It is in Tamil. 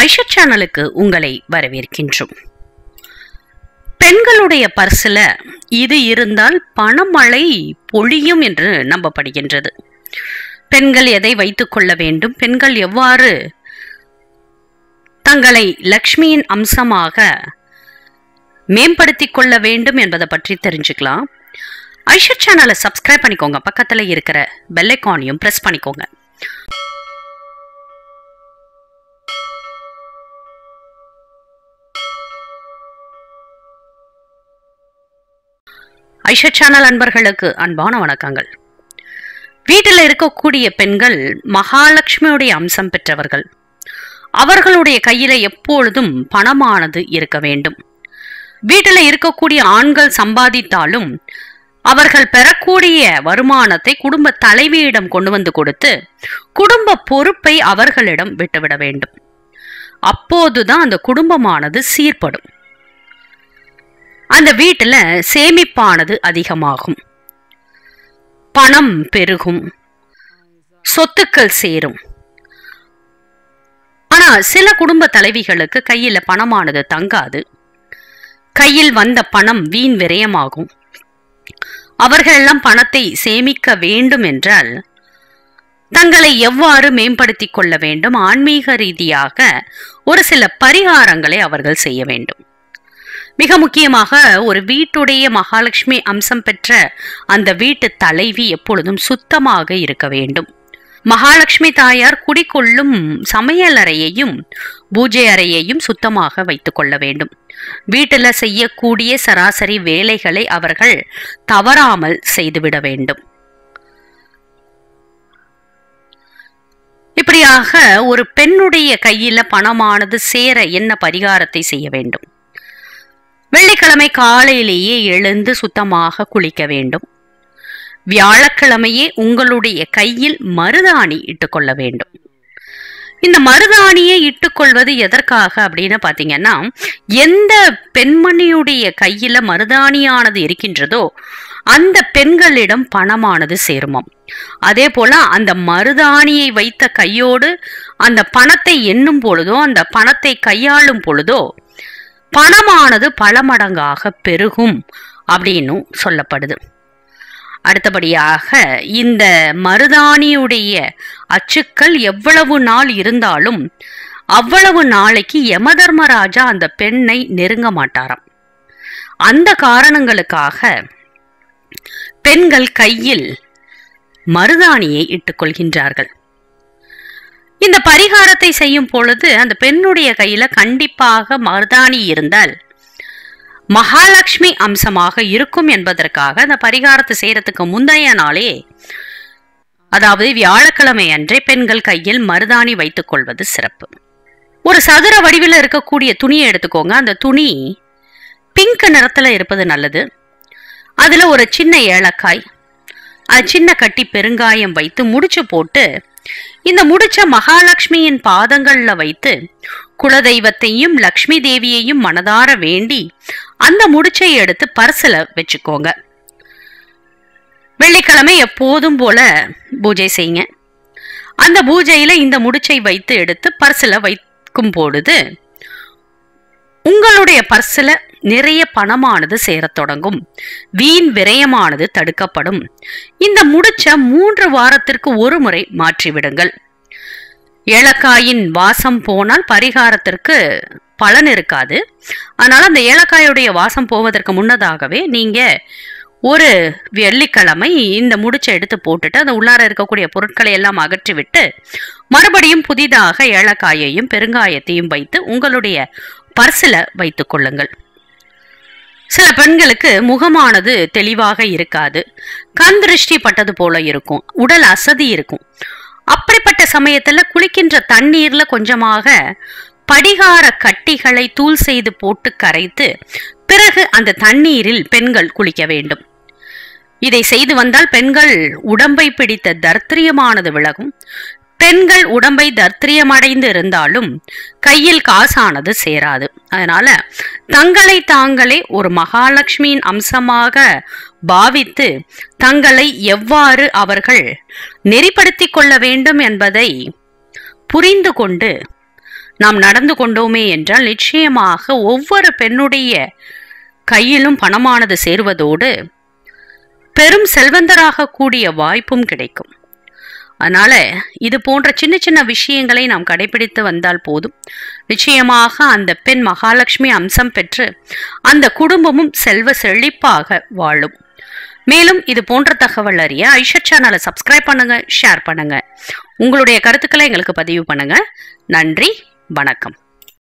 ஐஷா சேனலுக்கு உங்களை வரவேற்கின்றோம். பெண்களுடைய பர்சில் இது இருந்தால் பணமழை பொழியும் என்று நம்பப்படுகின்றது. பெண்கள் எதை வைத்துக் கொள்ள வேண்டும், பெண்கள் எவ்வாறு தங்களை லக்ஷ்மியின் அம்சமாக மேம்படுத்திக் கொள்ள வேண்டும் என்பதை பற்றி தெரிஞ்சுக்கலாம். ஐஷா சேனலை சப்ஸ்கிரைப் பண்ணிக்கோங்க, பக்கத்தில் இருக்கிற பெல் ஐகானையும் பிரஸ் பண்ணிக்கோங்க. ஐஷா சேனல் அன்பர்களுக்கு அன்பான வணக்கங்கள். வீட்டில் இருக்கக்கூடிய பெண்கள் மகாலட்சுமியுடைய அம்சம் பெற்றவர்கள். அவர்களுடைய கையில எப்பொழுதும் பணமானது இருக்க வேண்டும். வீட்டில் இருக்கக்கூடிய ஆண்கள் சம்பாதித்தாலும் அவர்கள் பெறக்கூடிய வருமானத்தை குடும்ப தலைவியிடம் கொண்டு வந்து கொடுத்து குடும்ப பொறுப்பை அவர்களிடம் விட்டுவிட வேண்டும். அப்போதுதான் அந்த குடும்பமானது சீர்படும். அந்த வீட்டில் சேமிப்பானது அதிகமாகும், பணம் பெருகும், சொத்துக்கள் சேரும். ஆனா சில குடும்ப தலைவிகளுக்கு கையில பணமானது தங்காது. கையில் வந்த பணம் வீண் விரயமாகும். அவர்களெல்லாம் பணத்தை சேமிக்க வேண்டும் என்றால் தங்களை எவ்வாறு மேம்படுத்திக் கொள்ள வேண்டும், ஆன்மீக ரீதியாக ஒரு சில பரிகாரங்களை அவர்கள் செய்ய வேண்டும். மிக முக்கியமாக ஒரு வீட்டுடைய மகாலட்சுமி அம்சம் பெற்ற அந்த வீட்டு தலைவி எப்பொழுதும் சுத்தமாக இருக்க வேண்டும். மகாலட்சுமி தாயார் குடிக்கொள்ளும் சமையல் அறையையும் பூஜை அறையையும் சுத்தமாக வைத்துக் கொள்ள வேண்டும். வீட்டில் செய்யக்கூடிய சராசரி வேலைகளை அவர்கள் தவறாமல் செய்துவிட வேண்டும். இப்படியாக ஒரு பெண்ணுடைய கையில பணமானது சேர என்ன பரிகாரத்தை செய்ய வேண்டும்? வெள்ளிக்கிழமை காலையிலேயே எழுந்து சுத்தமாக குளிக்க வேண்டும். வியாழக்கிழமையே உங்களுடைய கையில் மருதாணி இட்டுக்கொள்ள வேண்டும். இந்த மருதாணியை இட்டுக்கொள்வது எதற்காக அப்படின்னு பாத்தீங்கன்னா, எந்த பெண்மணியுடைய கையில மருதாணியானது இருக்கின்றதோ அந்த பெண்களிடம் பணமானது சேருமாம். அதே போல அந்த மருதாணியை வைத்த கையோடு அந்த பணத்தை எண்ணும் பொழுதோ அந்த பணத்தை கையாளும் பொழுதோ பணமானது பல மடங்காக பெருகும் அப்படின்னு சொல்லப்படுது. அடுத்தபடியாக இந்த மருதாணியுடைய அச்சுக்கள் எவ்வளவு நாள் இருந்தாலும் அவ்வளவு நாளைக்கு யமதர்மராஜா அந்த பெண்ணை நெருங்க மாட்டாராம். அந்த காரணங்களுக்காக பெண்கள் கையில் மருதாணியை இட்டுக்கொள்கின்றார்கள். இந்த பரிகாரத்தை செய்யும் பொழுது அந்த பெண்ணுடைய கையில கண்டிப்பாக மருதாணி இருந்தால் மகாலட்சுமி அம்சமாக இருக்கும் என்பதற்காக அந்த பரிகாரத்தை செய்யறதுக்கு முந்தைய நாளே, அதாவது வியாழக்கிழமை அன்றே பெண்கள் கையில் மருதாணி வைத்துக் கொள்வது சிறப்பு. ஒரு சதுர வடிவில் இருக்கக்கூடிய துணியை எடுத்துக்கோங்க. அந்த துணி பிங்க் நிறத்துல இருப்பது நல்லது. அதுல ஒரு சின்ன ஏலக்காய், அது சின்ன கட்டி பெருங்காயம் வைத்து முடிச்சு போட்டு இந்த முடிச்ச மகாலட்சுமியின் பாதங்கள்ல வைத்து குலதெய்வத்தையும் லக்ஷ்மி தேவியையும் மனதார வேண்டி அந்த முடிச்சை எடுத்து பர்சுல வச்சுக்கோங்க. வெள்ளிக்கிழமை எப்போதும் போல பூஜை செய்யுங்க. அந்த பூஜையில இந்த முடிச்சை வைத்து எடுத்து பர்சுல வைக்கும் பொழுது உங்களுடைய பர்சுல நிறைய பணமானது சேரத் தொடங்கும். வீண் விரயமானது தடுக்கப்படும். இந்த முடிச்ச 3 வாரத்திற்கு ஒரு முறை மாற்றிவிடுங்கள். ஏலக்காயின் வாசம் போனால் பரிகாரத்திற்கு பலன் இருக்காது. அதனால அந்த ஏலக்காயுடைய வாசம் போவதற்கு முன்னதாகவே நீங்க ஒரு வெள்ளிக்கிழமை இந்த முடிச்சை எடுத்து போட்டுட்டு அந்த உள்ளார இருக்கக்கூடிய பொருட்களை எல்லாம் அகற்றிவிட்டு மறுபடியும் புதிதாக ஏலக்காயையும் பெருங்காயத்தையும் வைத்து உங்களுடைய பர்சில் வைத்துக் கொள்ளுங்கள். சில பெண்களுக்கு முகமானது தெளிவாக இருக்காது, கண் திருஷ்டி பட்டது போல இருக்கும், உடல் அசதி இருக்கும். அப்படிப்பட்ட சமயத்துல குளிக்கின்ற தண்ணீர்ல கொஞ்சமாக படிகார கட்டிகளை தூள் செய்து போட்டு கரைத்து பிறகு அந்த தண்ணீரில் பெண்கள் குளிக்க வேண்டும். இதை செய்து வந்தால் பெண்கள் உடம்பை பிடித்த தர்த்திரியமானது விலகும். பெண்கள் உடம்பை தர்த்திரியமடைந்து இருந்தாலும் கையில் காசானது சேராது. அதனால தங்களை தாங்களே ஒரு மகாலட்சுமியின் அம்சமாக பாவித்து தங்களை எவ்வாறு அவர்கள் நெறிப்படுத்திக் கொள்ள வேண்டும் என்பதை புரிந்து கொண்டு நாம் நடந்து கொண்டோமே என்றால் நிச்சயமாக ஒவ்வொரு பெண்ணுடைய கையிலும் பணமானது சேருவதோடு பெரும் செல்வந்தராக கூடிய வாய்ப்பும் கிடைக்கும். அதனால இது போன்ற சின்ன சின்ன விஷயங்களை நாம் கடைபிடித்து வந்தால் போதும். நிச்சயமாக அந்த பெண் மகாலட்சுமி அம்சம் பெற்று அந்த குடும்பமும் செல்வ செழிப்பாக வாழும். மேலும் இது போன்ற தகவல் அறிய ஐஷா சேனலை சப்ஸ்கிரைப் பண்ணுங்க, ஷேர் பண்ணுங்க, உங்களுடைய கருத்துக்களை எங்களுக்கு பதிவு பண்ணுங்க. நன்றி, வணக்கம்.